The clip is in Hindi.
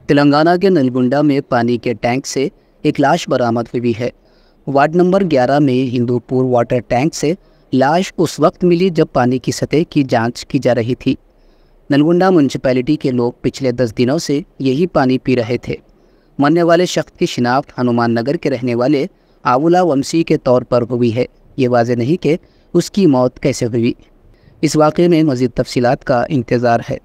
तेलंगाना के नलगुंडा में पानी के टैंक से एक लाश बरामद हुई है। वार्ड नंबर 11 में हिंदूपुर वाटर टैंक से लाश उस वक्त मिली जब पानी की सतह की जांच की जा रही थी। नलगुंडा म्यूनसिपैलिटी के लोग पिछले 10 दिनों से यही पानी पी रहे थे। मरने वाले शख्स की शिनाख्त हनुमान नगर के रहने वाले आबुला वंशी के तौर पर हुई है। ये वाज़ेह नहीं कि उसकी मौत कैसे हुई। इस वाक़े में मज़ीद तफसीलात का इंतज़ार है।